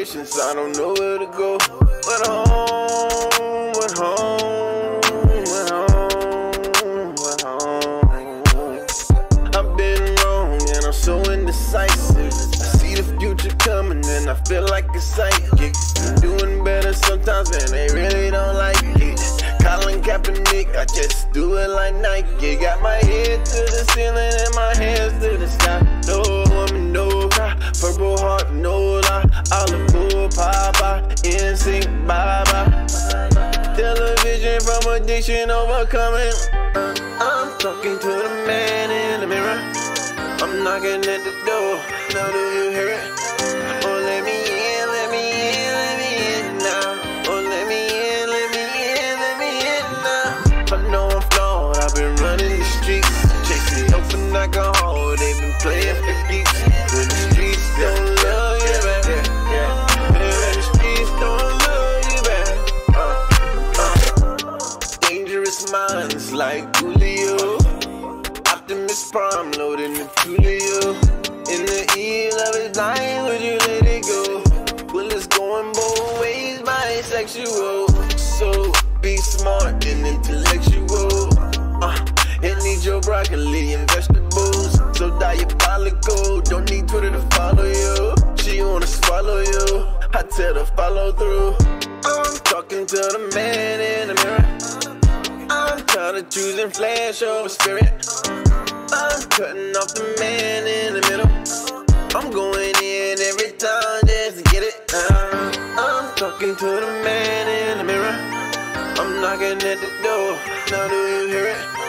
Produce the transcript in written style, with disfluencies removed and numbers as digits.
patience, I don't know where to go. But home, but home, but home, but home. I've been wrong and I'm so indecisive. I see the future coming and I feel like a psychic. Doing better sometimes, man, they really don't like it. Colin Kaepernick, I just do it like Nike. Got my head to the ceiling and my hands to the sky. No woman, no cry, Purple Heart, no lie. All aboard, Papa, NSYNC, bye-bye. Television from addiction overcoming. I'm talking to the man in the mirror. I'm knocking at the door, now do you hear it? Oh, let me in, let me in, let me in now. Oh, let me in, let me in, let me in now. I know I'm flawed, I've been running the streets, chasing dope and alcohol, they've been playing for keeps. When the streets don't love you back, when the streets don't love you back. Dangerous minds like Julio, Optimus Prime loading the Julio. In the eve of his dying, would you let it go? Well, it's going both ways, bisexual. So be smart and intellectual. And need your broccoli and vegetables. So diabolical, don't need Twitter to follow you. She wanna swallow you, I tell her follow through. I'm talking to the man in the mirror. I'm tired of choosing flesh over spirit. I'm cutting off the man in the middle. I'm going in every time just to get it. I'm talking to the man in the mirror. I'm knocking at the door, now do you hear it?